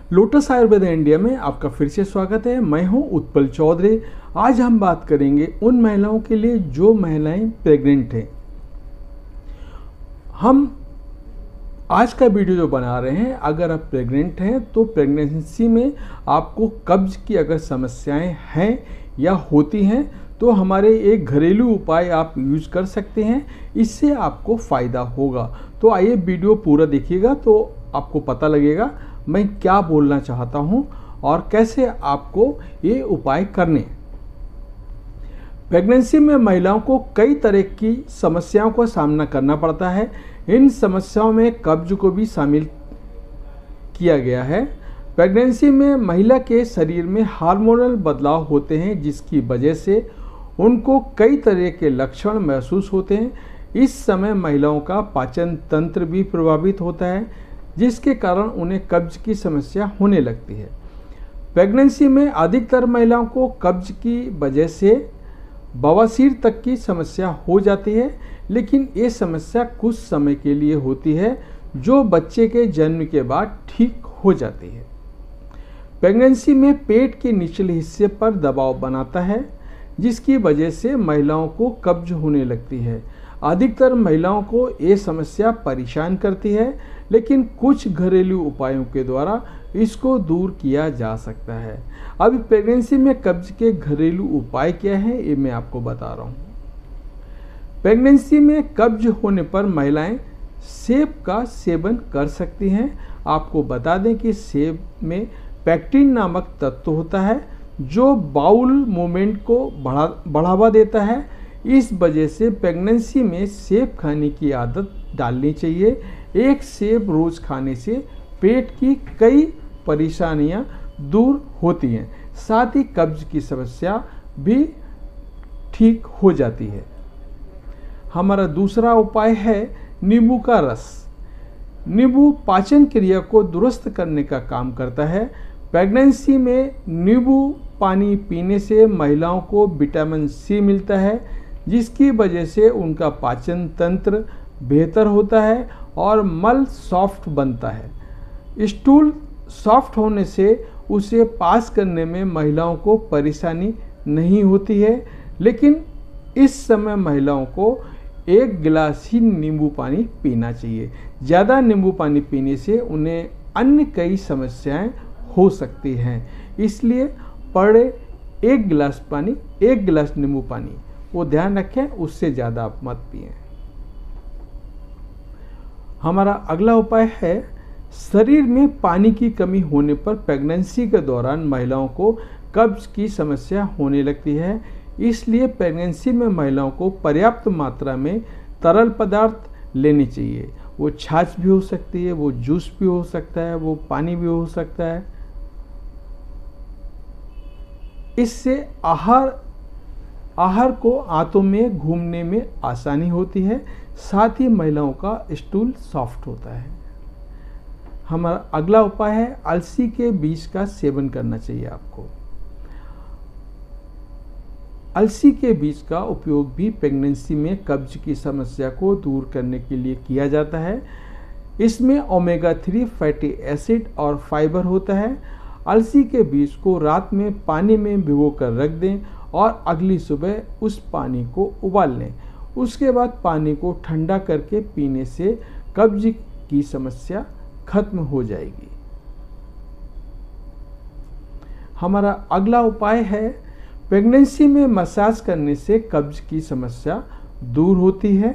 Lotus Ayurveda India में आपका फिर से स्वागत है। मैं हूं उत्पल चौधरी। आज हम बात करेंगे उन महिलाओं के लिए जो महिलाएं प्रेग्नेंट हैं। हम आज का वीडियो जो बना रहे हैं, अगर आप प्रेग्नेंट हैं तो प्रेगनेंसी में आपको कब्ज की अगर समस्याएं हैं या होती हैं तो हमारे एक घरेलू उपाय आप यूज कर सकते हैं, इससे आपको फ़ायदा होगा। तो आइए वीडियो पूरा देखिएगा तो आपको पता लगेगा मैं क्या बोलना चाहता हूं और कैसे आपको ये उपाय करने। प्रेगनेंसी में महिलाओं को कई तरह की समस्याओं का सामना करना पड़ता है। इन समस्याओं में कब्ज को भी शामिल किया गया है। प्रेगनेंसी में महिला के शरीर में हार्मोनल बदलाव होते हैं, जिसकी वजह से उनको कई तरह के लक्षण महसूस होते हैं। इस समय महिलाओं का पाचन तंत्र भी प्रभावित होता है, जिसके कारण उन्हें कब्ज की समस्या होने लगती है। प्रेगनेंसी में अधिकतर महिलाओं को कब्ज की वजह से बवासीर तक की समस्या हो जाती है, लेकिन ये समस्या कुछ समय के लिए होती है, जो बच्चे के जन्म के बाद ठीक हो जाती है। प्रेगनेंसी में पेट के निचले हिस्से पर दबाव बनाता है, जिसकी वजह से महिलाओं को कब्ज होने लगती है। अधिकतर महिलाओं को ये समस्या परेशान करती है, लेकिन कुछ घरेलू उपायों के द्वारा इसको दूर किया जा सकता है। अभी प्रेगनेंसी में कब्ज के घरेलू उपाय क्या है, ये मैं आपको बता रहा हूँ। प्रेगनेंसी में कब्ज होने पर महिलाएं सेब का सेवन कर सकती हैं। आपको बता दें कि सेब में पेक्टिन नामक तत्व होता है, जो बाउल मूवमेंट को बढ़ावा देता है। इस वजह से प्रेगनेंसी में सेब खाने की आदत डालनी चाहिए। एक सेब रोज खाने से पेट की कई परेशानियां दूर होती हैं, साथ ही कब्ज की समस्या भी ठीक हो जाती है। हमारा दूसरा उपाय है नींबू का रस। नींबू पाचन क्रिया को दुरुस्त करने का काम करता है। प्रेगनेंसी में नींबू पानी पीने से महिलाओं को विटामिन सी मिलता है, जिसकी वजह से उनका पाचन तंत्र बेहतर होता है और मल सॉफ्ट बनता है। स्टूल सॉफ्ट होने से उसे पास करने में महिलाओं को परेशानी नहीं होती है, लेकिन इस समय महिलाओं को 1 गिलास ही नींबू पानी पीना चाहिए। ज़्यादा नींबू पानी पीने से उन्हें अन्य कई समस्याएं हो सकती हैं, इसलिए पर 1 गिलास पानी, 1 गिलास नींबू पानी, वो ध्यान रखें, उससे ज़्यादा आप मत पिएं। हमारा अगला उपाय है, शरीर में पानी की कमी होने पर प्रेगनेंसी के दौरान महिलाओं को कब्ज की समस्या होने लगती है। इसलिए प्रेगनेंसी में महिलाओं को पर्याप्त मात्रा में तरल पदार्थ लेने चाहिए। वो छाछ भी हो सकती है, वो जूस भी हो सकता है, वो पानी भी हो सकता है। इससे आहार को आंतों में घूमने में आसानी होती है, साथ ही महिलाओं का स्टूल सॉफ्ट होता है। हमारा अगला उपाय है, अलसी के बीज का सेवन करना चाहिए आपको। अलसी के बीज का उपयोग भी प्रेगनेंसी में कब्ज की समस्या को दूर करने के लिए किया जाता है। इसमें ओमेगा 3 फैटी एसिड और फाइबर होता है। अलसी के बीज को रात में पानी में भिगोकर रख दें और अगली सुबह उस पानी को उबाल लें। उसके बाद पानी को ठंडा करके पीने से कब्ज की समस्या खत्म हो जाएगी। हमारा अगला उपाय है, प्रेगनेंसी में मसाज करने से कब्ज की समस्या दूर होती है,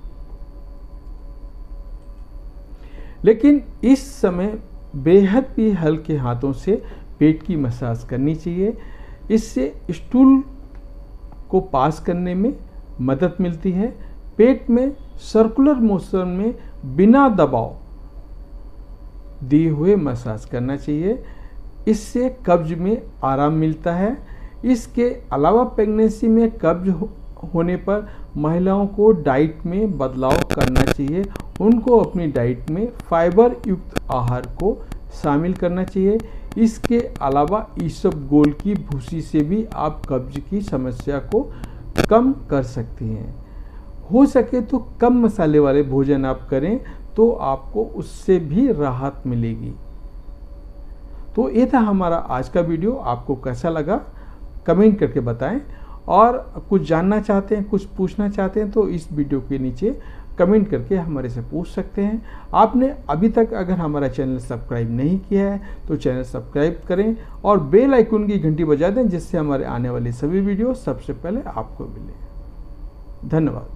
लेकिन इस समय बेहद भी हल्के हाथों से पेट की मसाज करनी चाहिए। इससे स्टूल को पास करने में मदद मिलती है। पेट में सर्कुलर मोशन में बिना दबाव दिए हुए मसाज करना चाहिए। इससे कब्ज में आराम मिलता है। इसके अलावा प्रेगनेंसी में कब्ज होने पर महिलाओं को डाइट में बदलाव करना चाहिए। उनको अपनी डाइट में फाइबर युक्त आहार को शामिल करना चाहिए। इसके अलावा इसबगोल की भूसी से भी आप कब्ज की समस्या को कम कर सकते हैं। हो सके तो कम मसाले वाले भोजन आप करें तो आपको उससे भी राहत मिलेगी। तो ये था हमारा आज का वीडियो। आपको कैसा लगा कमेंट करके बताएं, और कुछ जानना चाहते हैं, कुछ पूछना चाहते हैं तो इस वीडियो के नीचे कमेंट करके हमारे से पूछ सकते हैं। आपने अभी तक अगर हमारा चैनल सब्सक्राइब नहीं किया है तो चैनल सब्सक्राइब करें और बेल आइकन की घंटी बजा दें, जिससे हमारे आने वाली सभी वीडियो सबसे पहले आपको मिले। धन्यवाद।